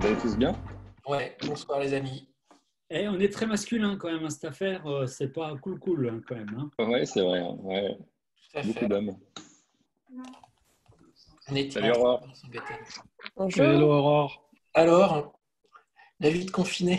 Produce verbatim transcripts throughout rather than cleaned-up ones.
Vous allez tous bien? Ouais, bonsoir les amis. Eh, on est très masculin quand même, hein, cette affaire. euh, C'est pas cool, cool hein, quand même. Hein. Ouais, c'est vrai. hein, Ouais. Tout à Beaucoup fait. d'hommes. On était Salut en train Aurore. de s'embêter. Bonjour. Hello Aurore. Alors, la vie de confiné.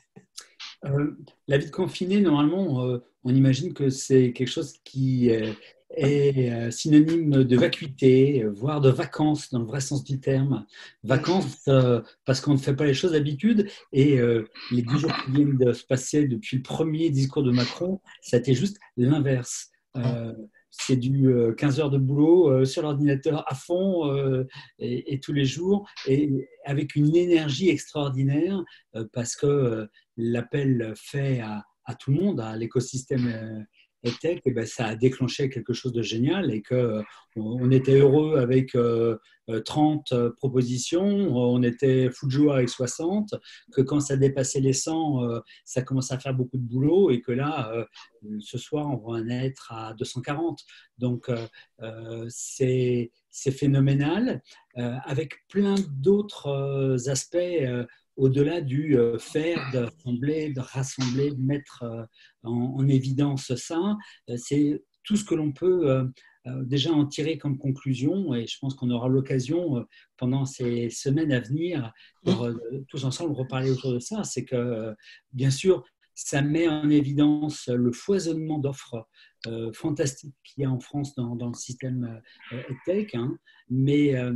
Euh, la vie de confiné, normalement, euh, on imagine que c'est quelque chose qui euh, est euh, synonyme de vacuité, euh, voire de vacances dans le vrai sens du terme. Vacances euh, parce qu'on ne fait pas les choses d'habitude. Et euh, les dix jours qui viennent de se passer depuis le premier discours de Macron, ça a été juste l'inverse. Euh, c'est du euh, quinze heures de boulot euh, sur l'ordinateur à fond euh, et, et tous les jours, et avec une énergie extraordinaire euh, parce que euh, l'appel fait à, à tout le monde, à l'écosystème euh, EdTech, et ben, ça a déclenché quelque chose de génial et que euh, on était heureux avec euh, trente propositions, on était fou de joie avec soixante, que quand ça dépassait les cent, euh, ça commençait à faire beaucoup de boulot et que là, euh, ce soir, on va en être à deux cent quarante. Donc, euh, euh, c'est, c'est phénoménal, euh, avec plein d'autres euh, aspects euh, au-delà du euh, faire, d'assembler, de rassembler, de mettre euh, en, en évidence ça. Euh, c'est tout ce que l'on peut euh, euh, déjà en tirer comme conclusion, et je pense qu'on aura l'occasion euh, pendant ces semaines à venir de re- tous ensemble reparler autour de ça. C'est que, euh, bien sûr, ça met en évidence le foisonnement d'offres euh, fantastiques qu'il y a en France dans, dans le système euh, EdTech, hein, mais euh,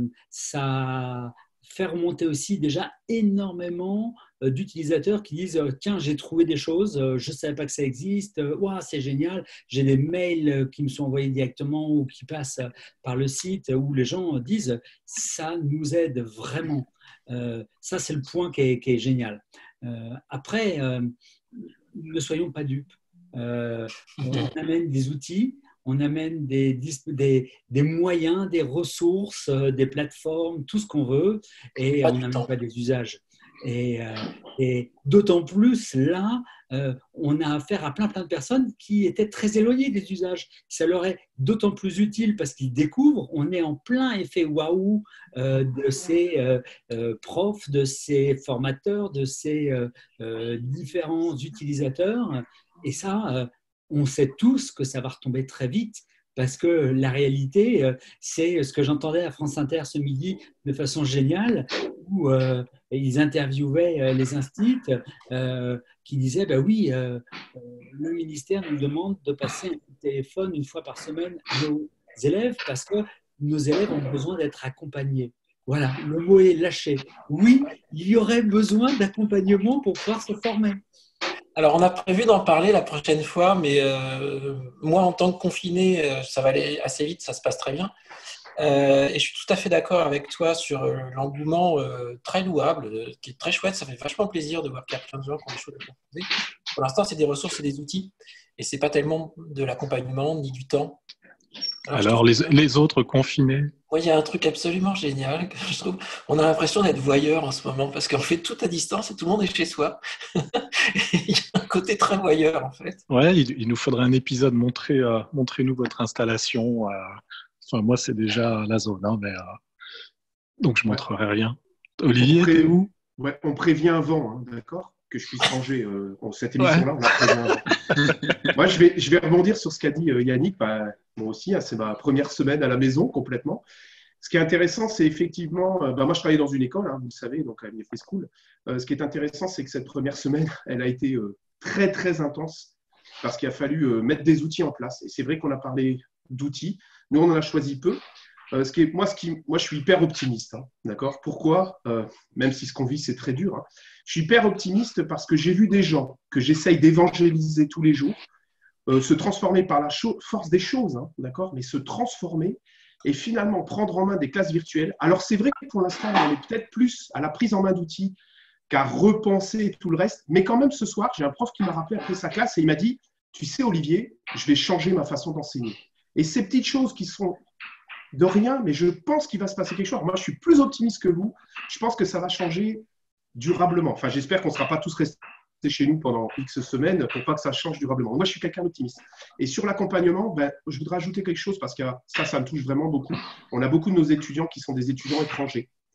ça fait remonter aussi déjà énormément euh, d'utilisateurs qui disent euh, tiens, j'ai trouvé des choses, euh, je ne savais pas que ça existe, euh, wow, c'est génial, j'ai des mails euh, qui me sont envoyés directement ou qui passent euh, par le site où les gens disent ça nous aide vraiment. Euh, ça, c'est le point qui est, qui est génial. Euh, après, euh, ne soyons pas dupes. Euh, on amène des outils, on amène des, des, des moyens, des ressources, euh, des plateformes, tout ce qu'on veut, et Pas on du n'amène temps. pas des usages. Et, euh, et d'autant plus, là, euh, on a affaire à plein plein de personnes qui étaient très éloignées des usages. Ça leur est d'autant plus utile parce qu'ils découvrent, on est en plein effet waouh euh, de ces euh, euh, profs, de ces formateurs, de ces euh, euh, différents utilisateurs. Et ça, euh, on sait tous que ça va retomber très vite parce que la réalité, euh, c'est ce que j'entendais à France Inter ce midi de façon géniale, où euh, ils interviewaient euh, les instits euh, qui disaient bah oui, euh, euh, le ministère nous demande de passer un coup de téléphone une fois par semaine à nos élèves parce que nos élèves ont besoin d'être accompagnés. Voilà, le mot est lâché. Oui, il y aurait besoin d'accompagnement pour pouvoir se former. Alors, on a prévu d'en parler la prochaine fois, mais euh, moi, en tant que confiné, euh, ça va aller assez vite, ça se passe très bien. Euh, et je suis tout à fait d'accord avec toi sur euh, l'engouement euh, très louable, euh, qui est très chouette. Ça fait vachement plaisir de voir qu'il y a plein de gens qui ont des choses à proposer. Pour l'instant, c'est des ressources et des outils, et c'est pas tellement de l'accompagnement ni du temps. Alors, je Alors trouve- les, les autres confinés. Moi, il y a un truc absolument génial que je trouve. On a l'impression d'être voyeur en ce moment parce qu'on fait tout à distance et tout le monde est chez soi. Il y a un côté très voyeur en fait. Ouais, il, il nous faudrait un épisode montrer, euh, montrez-nous votre installation. euh. Enfin, moi, c'est déjà la zone, hein, mais euh, donc je Ouais. montrerai rien. On, Olivier, pré- t'es où? ouais, on prévient avant, hein, d'accord? Que je puisse ranger euh, en- cette Ouais. émission-là, on la prévient avant. Moi, je vais, je vais rebondir sur ce qu'a dit euh, Yannick. Bah, moi aussi, hein, c'est ma première semaine à la maison complètement. Ce qui est intéressant, c'est effectivement, euh, bah, moi je travaille dans une école, hein, vous le savez, donc à l'I F E School. Euh, ce qui est intéressant, c'est que cette première semaine, elle a été euh, très très intense parce qu'il a fallu euh, mettre des outils en place. Et c'est vrai qu'on a parlé d'outils. Nous, on en a choisi peu. Euh, ce qui est, moi, ce qui, moi, je suis hyper optimiste, hein, d'accord? Pourquoi? Euh, Même si ce qu'on vit, c'est très dur. Hein. Je suis hyper optimiste parce que j'ai vu des gens que j'essaye d'évangéliser tous les jours euh, se transformer par la cho- force des choses, hein, d'accord? Mais se transformer et finalement prendre en main des classes virtuelles. Alors, c'est vrai que pour l'instant, on est peut-être plus à la prise en main d'outils qu'à repenser tout le reste. Mais quand même, ce soir, j'ai un prof qui m'a rappelé après sa classe et il m'a dit, tu sais, Olivier, je vais changer ma façon d'enseigner. Et ces petites choses qui sont de rien, mais je pense qu'il va se passer quelque chose. Moi, je suis plus optimiste que vous. Je pense que ça va changer durablement. Enfin, j'espère qu'on ne sera pas tous restés chez nous pendant X semaines pour pas que ça change durablement. Moi, je suis quelqu'un d'optimiste. Et sur l'accompagnement, ben, je voudrais ajouter quelque chose parce que ça, ça me touche vraiment beaucoup. On a beaucoup de nos étudiants qui sont des étudiants étrangers.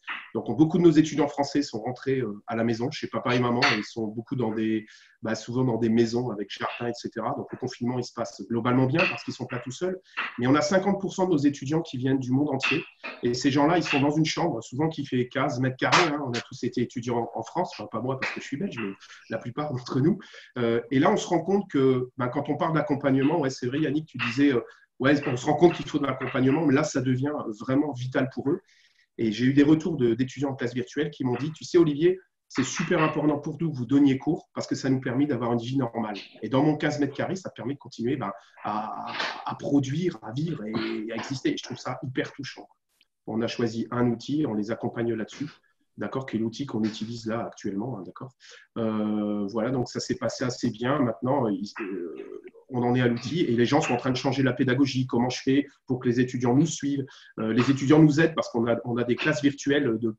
Donc, beaucoup de nos étudiants français sont rentrés à la maison, chez papa et maman, et ils sont beaucoup dans des, bah, souvent dans des maisons avec jardin, et cetera. Donc, le confinement, il se passe globalement bien parce qu'ils ne sont pas tout seuls. Mais on a cinquante pour cent de nos étudiants qui viennent du monde entier. Et ces gens-là, ils sont dans une chambre, souvent qui fait quinze mètres carrés. Hein. On a tous été étudiants en France, enfin, pas moi parce que je suis belge, mais la plupart d'entre nous. Euh, et là, on se rend compte que bah, quand on parle d'accompagnement, ouais, c'est vrai, Yannick, tu disais, euh, ouais, on se rend compte qu'il faut de l'accompagnement, mais là, ça devient vraiment vital pour eux. Et j'ai eu des retours de, d'étudiants en classe virtuelle qui m'ont dit, tu sais, Olivier, c'est super important pour nous que vous donniez cours parce que ça nous permet d'avoir une vie normale. Et dans mon quinze mètres carrés, ça permet de continuer ben, à, à produire, à vivre et à exister. Et je trouve ça hyper touchant. On a choisi un outil, on les accompagne là-dessus. D'accord, qui est l'outil qu'on utilise là actuellement. Hein, d'accord. Euh, voilà, donc ça s'est passé assez bien. Maintenant, il, euh, on en est à l'outil et les gens sont en train de changer la pédagogie. Comment je fais pour que les étudiants nous suivent? euh, Les étudiants nous aident parce qu'on a, on a des classes virtuelles, de,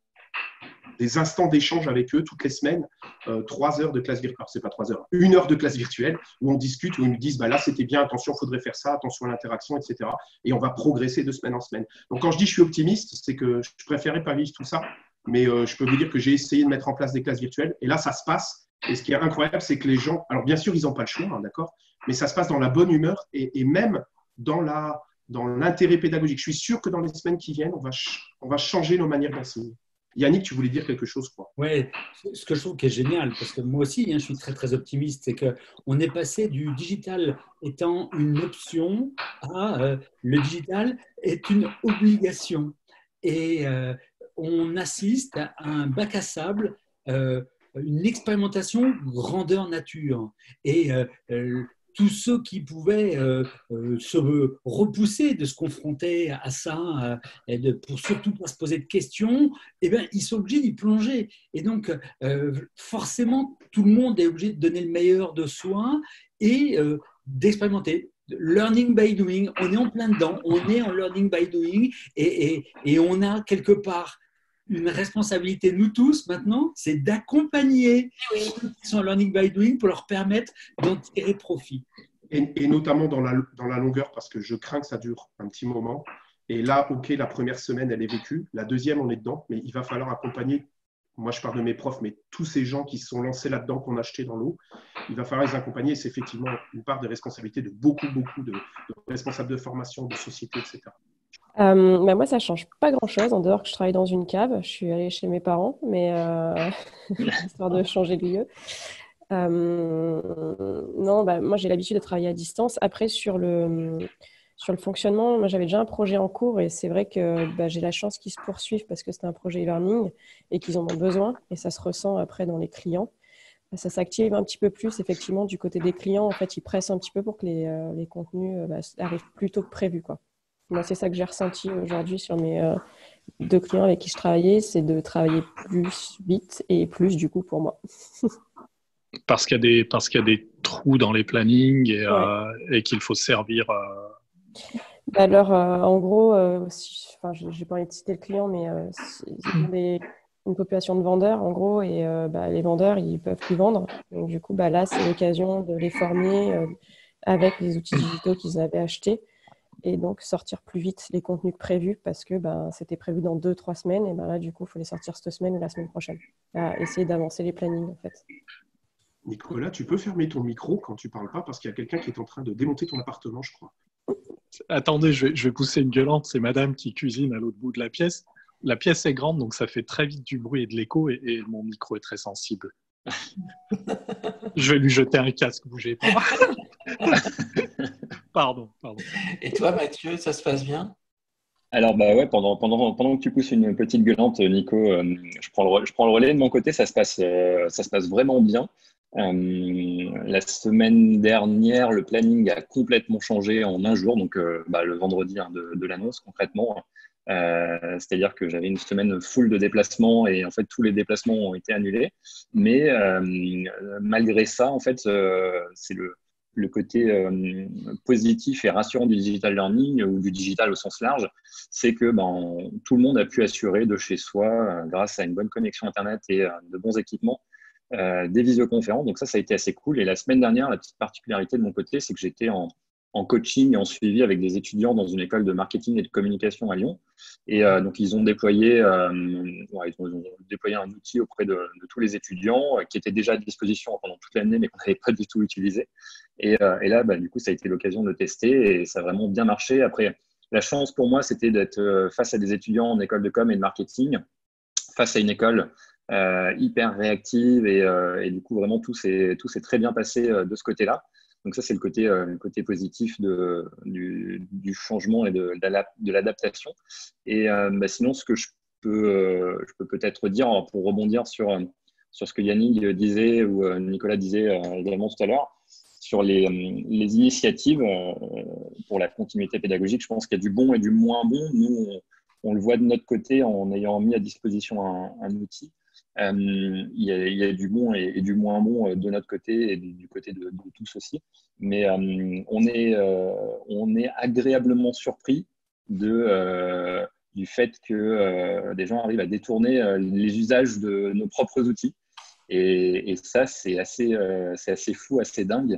des instants d'échange avec eux toutes les semaines. Euh, trois heures de classe virtuelle, c'est pas trois heures, une heure de classe virtuelle où on discute, où ils nous disent bah là c'était bien, attention, il faudrait faire ça, attention à l'interaction, et cetera. Et on va progresser de semaine en semaine. Donc quand je dis je suis optimiste, c'est que je préférais pas vivre tout ça. Mais euh, je peux vous dire que j'ai essayé de mettre en place des classes virtuelles et là, ça se passe. Et ce qui est incroyable, c'est que les gens, alors bien sûr, ils n'ont pas le choix, hein, d'accord, mais ça se passe dans la bonne humeur et, et même dans, la, dans l'intérêt pédagogique. Je suis sûr que dans les semaines qui viennent, on va, ch- on va changer nos manières d'enseigner. Yannick, tu voulais dire quelque chose, je crois. Oui, ce que je trouve qui est génial, parce que moi aussi, hein, je suis très, très optimiste, c'est qu'on est passé du digital étant une option à euh, le digital est une obligation. Et euh, on assiste à un bac à sable, euh, une expérimentation grandeur nature. Et euh, euh, tous ceux qui pouvaient euh, euh, se repousser de se confronter à ça, euh, et de, pour surtout pas se poser de questions, eh bien, ils sont obligés d'y plonger. Et donc, euh, forcément, tout le monde est obligé de donner le meilleur de soi et euh, d'expérimenter. Learning by doing, on est en plein dedans, on est en learning by doing et, et, et on a quelque part une responsabilité, nous tous maintenant, c'est d'accompagner ceux qui sont en learning by doing pour leur permettre d'en tirer profit. Et, et notamment dans la, dans la longueur, parce que je crains que ça dure un petit moment. Et là, OK, la première semaine, elle est vécue. La deuxième, on est dedans, mais il va falloir accompagner. Moi, je parle de mes profs, mais tous ces gens qui se sont lancés là-dedans, qu'on a acheté dans l'eau, il va falloir les accompagner. Et c'est effectivement une part des responsabilités de beaucoup, beaucoup de, de responsables de formation, de société, et cetera. Euh, bah moi, ça change pas grand-chose, en dehors que je travaille dans une cave. Je suis allée chez mes parents, mais euh, histoire de changer de lieu. Euh, non, bah, moi, j'ai l'habitude de travailler à distance. Après, sur le, sur le fonctionnement, moi, j'avais déjà un projet en cours et c'est vrai que bah, j'ai la chance qu'ils se poursuivent parce que c'est un projet e-learning et qu'ils en ont besoin et ça se ressent après dans les clients. Ça s'active un petit peu plus, effectivement, du côté des clients. En fait, ils pressent un petit peu pour que les, euh, les contenus euh, bah, arrivent plus tôt que prévu, quoi. Moi, c'est ça que j'ai ressenti aujourd'hui sur mes euh, deux clients avec qui je travaillais, c'est de travailler plus vite et plus du coup pour moi. Parce qu'il y a des, parce qu'il y a des trous dans les plannings et, Ouais. euh, et qu'il faut servir. Euh... Bah alors, euh, en gros, euh, si, enfin, je n'ai pas envie de citer le client, mais euh, si, ils ont des, une population de vendeurs, en gros, et euh, bah, les vendeurs, ils peuvent plus vendre. Donc, du coup, bah, là, c'est l'occasion de les former euh, avec les outils digitaux qu'ils avaient achetés. Et donc sortir plus vite les contenus que prévus parce que ben, c'était prévu dans deux, trois semaines. Et ben là, du coup, il faut les sortir cette semaine ou la semaine prochaine. À essayer d'avancer les plannings, en fait. Nicolas, tu peux fermer ton micro quand tu ne parles pas parce qu'il y a quelqu'un qui est en train de démonter ton appartement, je crois. Attendez, je vais, je vais pousser une gueulante. C'est madame qui cuisine à l'autre bout de la pièce. La pièce est grande, donc ça fait très vite du bruit et de l'écho et, et mon micro est très sensible. Je vais lui jeter un casque, bougez pas. Pardon, pardon. Et toi, Mathieu, ça se passe bien? Alors, bah ouais, pendant, pendant, pendant que tu pousses une petite gueulante, Nico, euh, je, prends le, re- je prends le relais de mon côté, ça se passe, euh, ça se passe vraiment bien. Euh, la semaine dernière, le planning a complètement changé en un jour, donc euh, bah, le vendredi hein, de, de l'annonce concrètement. Euh, c'est-à-dire que j'avais une semaine full de déplacements et en fait tous les déplacements ont été annulés. Mais euh, malgré ça, en fait, euh, c'est le le côté euh, positif et rassurant du digital learning ou du digital au sens large, c'est que ben, tout le monde a pu assurer de chez soi, euh, grâce à une bonne connexion Internet et euh, de bons équipements, euh, des visioconférences. Donc ça, ça a été assez cool. Et la semaine dernière, la petite particularité de mon côté, c'est que j'étais en, en coaching et en suivi avec des étudiants dans une école de marketing et de communication à Lyon. Et euh, donc, ils ont déployé, euh, ouais, ils ont, ils ont déployé un outil auprès de, de tous les étudiants euh, qui était déjà à disposition pendant toute l'année, mais qu'on n'avait pas du tout utilisé. Et, euh, et là, bah, du coup, ça a été l'occasion de tester et ça a vraiment bien marché. Après, la chance pour moi, c'était d'être face à des étudiants en école de com et de marketing, face à une école euh, hyper réactive et, euh, et du coup, vraiment, tout s'est, tout s'est très bien passé euh, de ce côté-là. Donc ça, c'est le côté, euh, le côté positif de, du, du changement et de, de l'adaptation. Et euh, bah, sinon, ce que je peux, euh, je peux peut-être dire pour rebondir sur, sur ce que Yannick disait ou euh, Nicolas disait euh, également tout à l'heure, sur les, les initiatives euh, pour la continuité pédagogique, je pense qu'il y a du bon et du moins bon. Nous, on, on le voit de notre côté en ayant mis à disposition un, un outil. Euh, il, y a, il y a du bon et, et du moins bon de notre côté et du, du côté de, de tous aussi. Mais euh, on, est, euh, on est agréablement surpris de, euh, du fait que euh, des gens arrivent à détourner euh, les usages de nos propres outils. Et, et ça, c'est assez, euh, c'est assez fou, assez dingue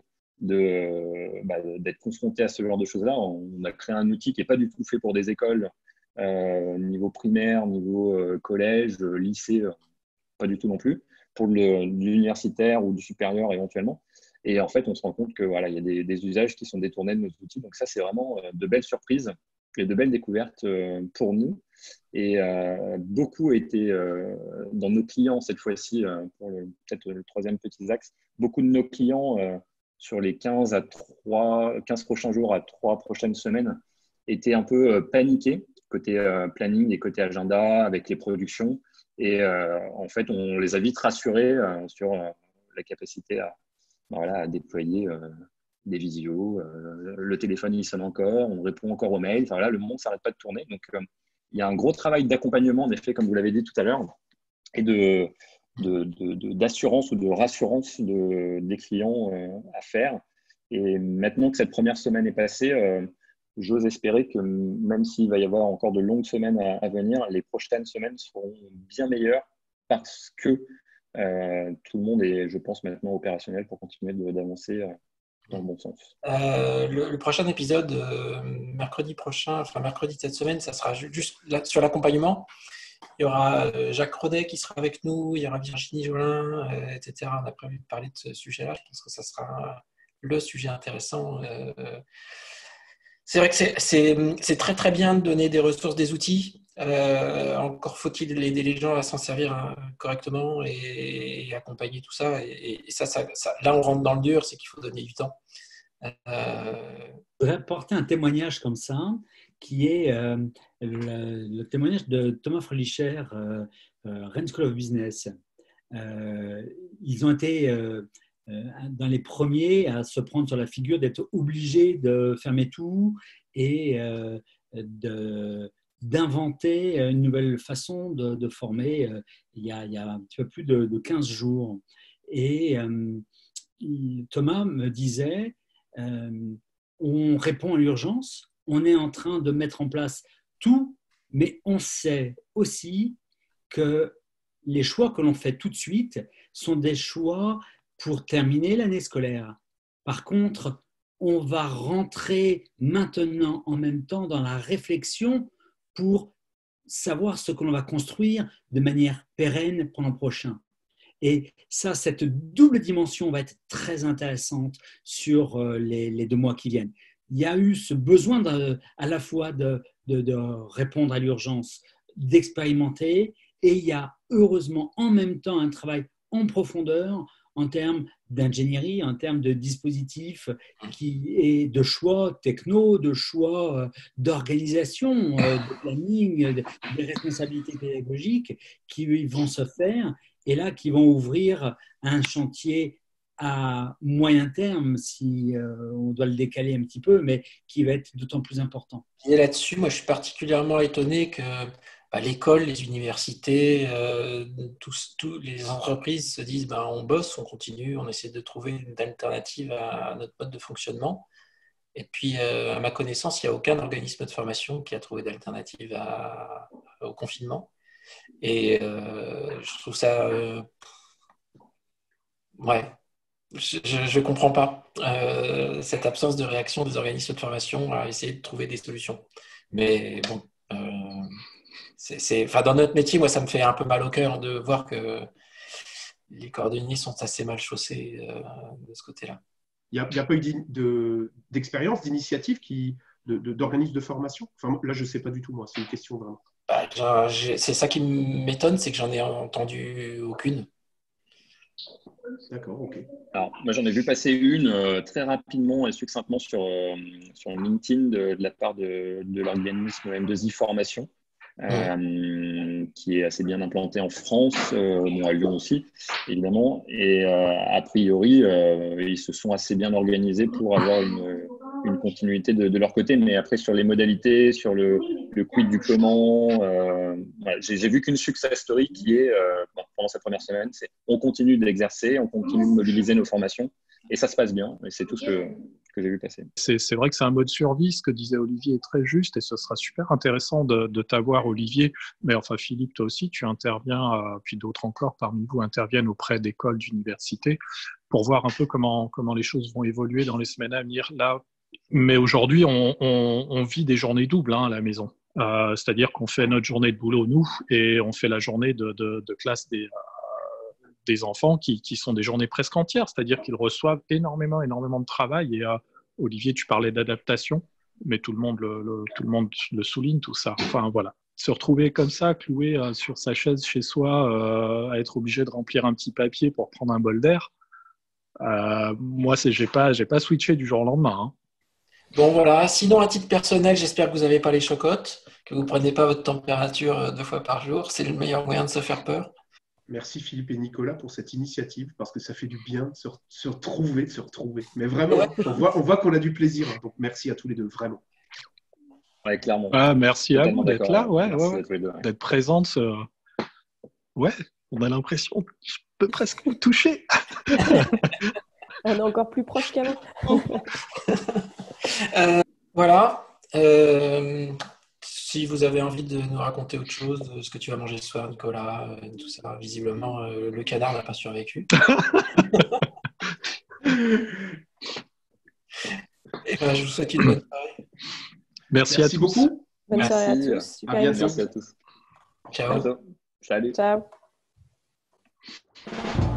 de, bah, d'être confronté à ce genre de choses-là. On a créé un outil qui n'est pas du tout fait pour des écoles, euh, niveau primaire, niveau euh, collège, lycée, euh, pas du tout non plus, pour le, l'universitaire ou du supérieur éventuellement. Et en fait, on se rend compte que voilà, il y a des, des usages qui sont détournés de nos outils. Donc ça, c'est vraiment euh, de belles surprises et de belles découvertes euh, pour nous. Et euh, beaucoup a été euh, dans nos clients cette fois-ci, euh, pour le, peut-être le troisième petit axe, beaucoup de nos clients euh, sur les quinze, à trois, quinze prochains jours à trois prochaines semaines étaient un peu euh, paniqués côté euh, planning et côté agenda avec les productions. Et euh, en fait, on les a vite rassurés euh, sur euh, la capacité à, voilà, à déployer euh, des visios. Euh, le téléphone, il sonne encore, on répond encore aux mails. Enfin, voilà, le monde ne s'arrête pas de tourner. Donc, euh, il y a un gros travail d'accompagnement, en effet, comme vous l'avez dit tout à l'heure, et de, de, de, de, d'assurance ou de rassurance de, des clients euh, à faire. Et maintenant que cette première semaine est passée, euh, j'ose espérer que même s'il va y avoir encore de longues semaines à, à venir, les prochaines semaines seront bien meilleures parce que euh, tout le monde est, je pense, maintenant opérationnel pour continuer de, d'avancer euh, dans le bon sens. Euh, le, le prochain épisode, euh, mercredi prochain, enfin mercredi de cette semaine, ça sera juste là, sur l'accompagnement. Il y aura euh, Jacques Rodet qui sera avec nous, il y aura Virginie Jolin, euh, et cetera. On a prévu de parler de ce sujet-là. Je pense que ça sera le sujet intéressant. Euh, c'est vrai que c'est, c'est, c'est très très bien de donner des ressources, des outils. Euh, encore faut-il aider les gens à s'en servir hein, correctement et, et accompagner tout ça. Et, et ça, ça, ça, là, on rentre dans le dur, c'est qu'il faut donner du temps. Euh... Je voudrais apporter un témoignage comme ça, qui est euh, le, le témoignage de Thomas Fröhlicher, euh, euh, Rennes School of Business. Euh, ils ont été euh, dans les premiers à se prendre sur la figure d'être obligés de fermer tout et euh, de, d'inventer une nouvelle façon de, de former euh, il, y a, il y a un petit peu plus de, de quinze jours. Et euh, Thomas me disait euh, on répond à l'urgence, on est en train de mettre en place tout, mais on sait aussi que les choix que l'on fait tout de suite sont des choix pour terminer l'année scolaire. Par contre, on va rentrer maintenant en même temps dans la réflexion pour savoir ce que l'on va construire de manière pérenne pour l'an prochain. Et ça, cette double dimension va être très intéressante sur les, les deux mois qui viennent. Il y a eu ce besoin de, à la fois de, de, de répondre à l'urgence, d'expérimenter, et il y a heureusement en même temps un travail en profondeur en termes d'ingénierie, en termes de dispositifs qui, et de choix techno, de choix d'organisation, de planning, des responsabilités pédagogiques qui vont se faire et là qui vont ouvrir un chantier à moyen terme, si euh, on doit le décaler un petit peu, mais qui va être d'autant plus important. Et là-dessus, moi, je suis particulièrement étonné que bah, l'école, les universités, euh, tous, tous les entreprises se disent bah, on bosse, on continue, on essaie de trouver une alternative à notre mode de fonctionnement. Et puis, euh, à ma connaissance, il n'y a aucun organisme de formation qui a trouvé d'alternative à, au confinement. Et euh, je trouve ça... Euh, ouais. je ne comprends pas euh, cette absence de réaction des organismes de formation à essayer de trouver des solutions. Mais bon, euh, c'est, c'est, enfin, dans notre métier, moi, ça me fait un peu mal au cœur de voir que les cordonniers sont assez mal chaussés euh, de ce côté-là. Il n'y a, a pas eu de, d'expérience, d'initiative, qui, de, de, d'organismes de formation? Enfin, là, je ne sais pas du tout, moi. C'est une question vraiment. Bah, j'ai, c'est ça qui m'étonne, c'est que j'en ai entendu aucune. D'accord, ok. Alors, moi, j'en ai vu passer une euh, très rapidement et succinctement sur, euh, sur LinkedIn de, de la part de, de l'organisme M deux I Formation, euh, mmh. qui est assez bien implanté en France, euh, bon, à Lyon aussi, évidemment. Et euh, a priori, euh, ils se sont assez bien organisés pour avoir une, une continuité de, de leur côté. Mais après, sur les modalités, sur le, le quid du comment, euh, voilà, j'ai, j'ai vu qu'une success story qui est, euh, bon, pendant cette première semaine, c'est on continue d'exercer, on continue de mobiliser nos formations. Et ça se passe bien. Et c'est tout ce que, que j'ai vu passer. C'est, c'est vrai que c'est un mode survie. Ce que disait Olivier est très juste et ce sera super intéressant de, de t'avoir, Olivier. Mais enfin, Philippe, toi aussi, tu interviens, euh, puis d'autres encore parmi vous interviennent auprès d'écoles, d'universités pour voir un peu comment, comment les choses vont évoluer dans les semaines à venir. Là, mais aujourd'hui, on, on, on vit des journées doubles hein, à la maison. Euh, c'est-à-dire qu'on fait notre journée de boulot, nous, et on fait la journée de, de, de classe des... Euh, des enfants qui, qui sont des journées presque entières, c'est-à-dire qu'ils reçoivent énormément, énormément de travail. Et euh, Olivier, tu parlais d'adaptation, mais tout le monde le, le, tout le monde le souligne, tout ça. Enfin, voilà. Se retrouver comme ça, cloué euh, sur sa chaise chez soi, euh, à être obligé de remplir un petit papier pour prendre un bol d'air, euh, moi, c'est, j'ai pas, j'ai pas switché du jour au lendemain. Hein. Bon, voilà. Sinon, à titre personnel, j'espère que vous n'avez pas les chocottes, que vous ne prenez pas votre température deux fois par jour. C'est le meilleur moyen de se faire peur. Merci Philippe et Nicolas pour cette initiative, parce que ça fait du bien de se, re- se retrouver, de se retrouver. Mais vraiment, ouais. on voit, on voit qu'on a du plaisir. Hein, donc merci à tous les deux, vraiment. Ouais, clairement. Ah, merci Totalement à vous d'être là, ouais, merci ouais, à tous les deux, ouais. D'être présente. Euh... Ouais, on a l'impression que je peux presque vous toucher. On est encore plus proche qu'avant. euh, voilà. Euh, si vous avez envie de nous raconter autre chose, ce que tu vas manger ce soir, Nicolas, euh, tout ça, visiblement, euh, le canard n'a pas survécu. Et ben, je vous souhaite une bonne soirée. Merci, Merci à tous. beaucoup. Bonne Merci. soirée à tous. Super À bientôt. émission. Merci à tous. Ciao. À bientôt. Salut. Ciao.